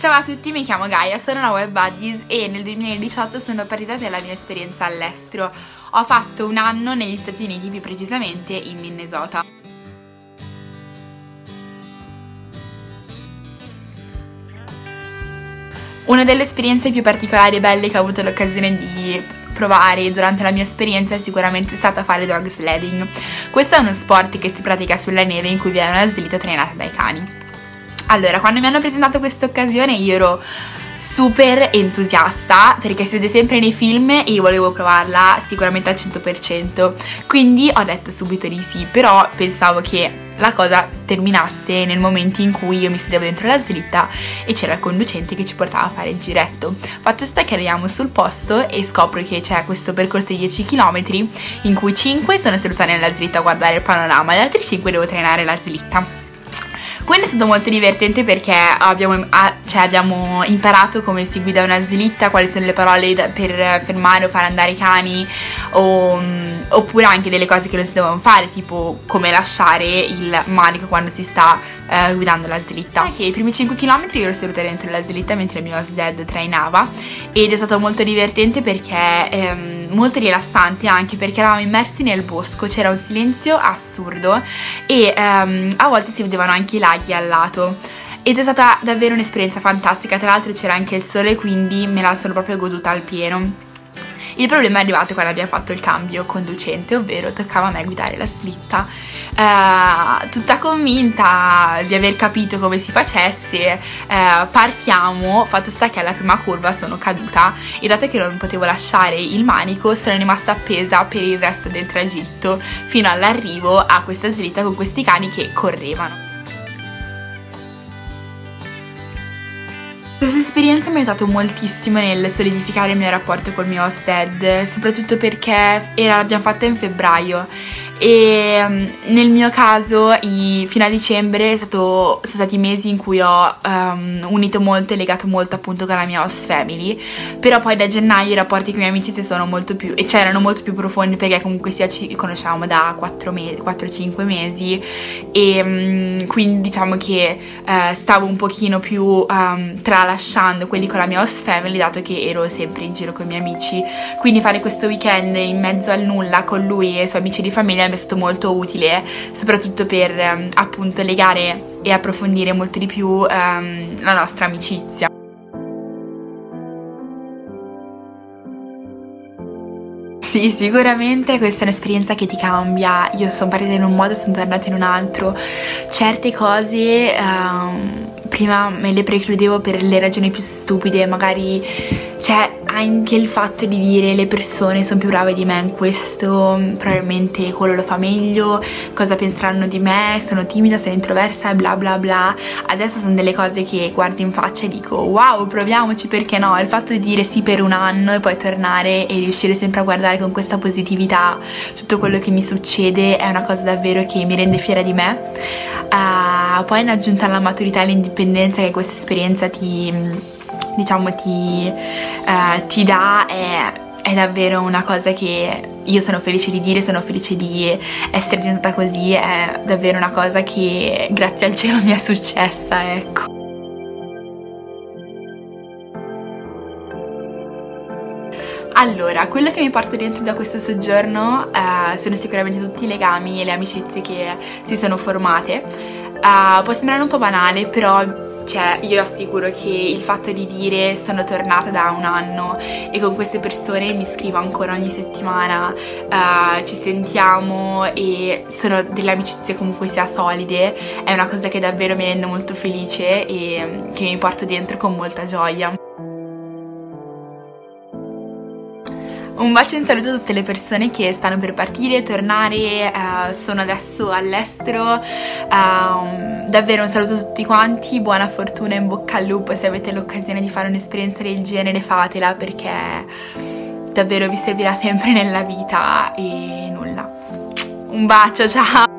Ciao a tutti, mi chiamo Gaia, sono una web buddies e nel 2018 sono partita per la mia esperienza all'estero. Ho fatto un anno negli Stati Uniti, più precisamente in Minnesota. Una delle esperienze più particolari e belle che ho avuto l'occasione di provare durante la mia esperienza è sicuramente stata fare dog sledding. Questo è uno sport che si pratica sulla neve in cui vi è una slitta trainata dai cani. Allora, quando mi hanno presentato questa occasione io ero super entusiasta perché si vede sempre nei film e io volevo provarla sicuramente al 100%, quindi ho detto subito di sì, però pensavo che la cosa terminasse nel momento in cui io mi sedevo dentro la slitta e c'era il conducente che ci portava a fare il giretto. Fatto sta che arriviamo sul posto e scopro che c'è questo percorso di 10 km in cui 5 sono seduta nella slitta a guardare il panorama e gli altri 5 devo trainare la slitta. Quindi è stato molto divertente perché abbiamo imparato come si guida una slitta, quali sono le parole per fermare o fare andare i cani, oppure anche delle cose che non si devono fare, tipo come lasciare il manico quando si sta guidando la slitta. Che i primi 5 km io ero seduta dentro la slitta mentre il mio host dad trainava ed è stato molto divertente perché molto rilassante, anche perché eravamo immersi nel bosco, c'era un silenzio assurdo e a volte si vedevano anche i laghi al lato ed è stata davvero un'esperienza fantastica. Tra l'altro c'era anche il sole, quindi me la sono proprio goduta al pieno. Il problema è arrivato quando abbiamo fatto il cambio conducente, ovvero toccava a me guidare la slitta. Tutta convinta di aver capito come si facesse, partiamo. Fatto sta che alla prima curva sono caduta e dato che non potevo lasciare il manico sono rimasta appesa per il resto del tragitto fino all'arrivo a questa slitta con questi cani che correvano. Questa esperienza mi ha aiutato moltissimo nel solidificare il mio rapporto col mio host dad, soprattutto perché l'abbiamo fatta in febbraio e nel mio caso fino a dicembre sono stati mesi in cui ho unito molto e legato molto appunto con la mia host family, però poi da gennaio i rapporti con i miei amici erano molto più profondi perché comunque sia ci conosciamo da 4-5 mesi e quindi diciamo che stavo un pochino più tralasciando quelli con la mia host family, dato che ero sempre in giro con i miei amici, quindi fare questo weekend in mezzo al nulla con lui e i suoi amici di famiglia mi è stato molto utile, soprattutto per appunto legare e approfondire molto di più la nostra amicizia. Sì, sicuramente questa è un'esperienza che ti cambia. Io sono partita in un modo e sono tornata in un altro. Certe cose prima me le precludevo per le ragioni più stupide, magari anche il fatto di dire le persone sono più brave di me in questo, probabilmente quello lo fa meglio, cosa penseranno di me, sono timida, sono introversa e bla bla bla. Adesso sono delle cose che guardo in faccia e dico wow, proviamoci, perché no? Il fatto di dire sì per un anno e poi tornare e riuscire sempre a guardare con questa positività tutto quello che mi succede è una cosa davvero che mi rende fiera di me. Poi in aggiunta alla maturità e all'indipendenza che questa esperienza ti dà, è davvero una cosa che io sono felice di dire, sono felice di essere diventata così, è davvero una cosa che grazie al cielo mi è successa, ecco. Allora, quello che mi porto dentro da questo soggiorno sono sicuramente tutti i legami e le amicizie che si sono formate. Può sembrare un po' banale, però io assicuro che il fatto di dire sono tornata da un anno e con queste persone mi scrivo ancora ogni settimana, ci sentiamo e sono delle amicizie comunque sia solide, è una cosa che davvero mi rende molto felice e che mi porto dentro con molta gioia. Un bacio e un saluto a tutte le persone che stanno per partire, tornare, sono adesso all'estero, davvero un saluto a tutti quanti, buona fortuna, in bocca al lupo, se avete l'occasione di fare un'esperienza del genere fatela perché davvero vi servirà sempre nella vita e nulla. Un bacio, ciao!